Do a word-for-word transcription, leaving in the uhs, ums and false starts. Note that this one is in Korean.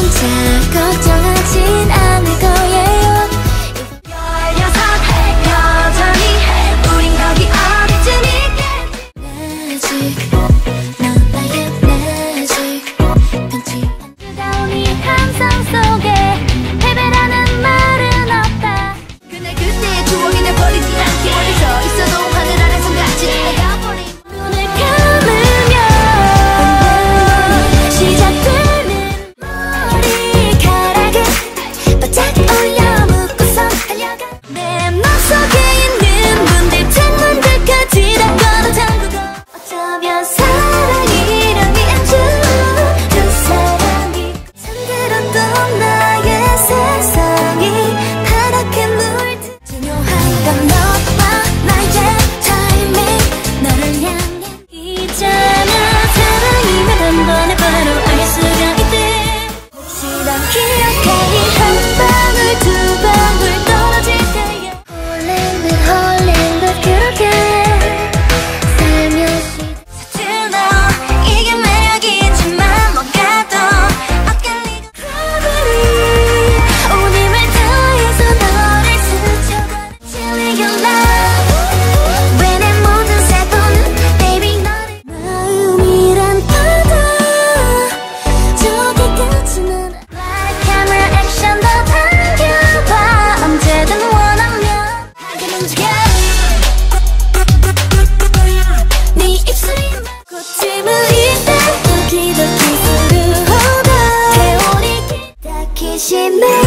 진짜 걱정하진 않을 거예요. 열여섯 여전히 우린 거기 어디쯤 있겠지. 넌 나의 매직 편지 뜨거운 이 감성 속에 패배라는 말은 없다. 그날 그때의 추억이 내버리지 않게 멀리서 있어도 하늘 아래 손같이 눈을 감으면 시작되는 머리카락에 바짝 올려 묶고서 달려가. 내 맘속에 있는 문들 창문들까지 다 걸어 잠그고 어쩌면 사랑이란 이안주 두 사람이 잠들었던 나의 세상이 파랗게 물든 중요한 건 너와 나의 타이밍 너를 향해 있잖아. 사랑이면 단번에 바로 알 수가 있대. 혹시 난 기억하니 한 방울 두 방울 떨어질 때에 홀린 듯 홀린 듯 그렇게 살며시 서툴러 이게 매력이지만 뭔가 더 엇갈리고 Gravity 온 힘을 다해서 너를 스쳐가 Chilling your love 왜 내 모든 세포는 baby 너를 마음이란 바다 저기까지는 Light camera action 더 당겨봐 언제든 원하면 하게 움직여 네 입술이 꽃임을 이때 도기도기 스르호가 태우니 딱히 심해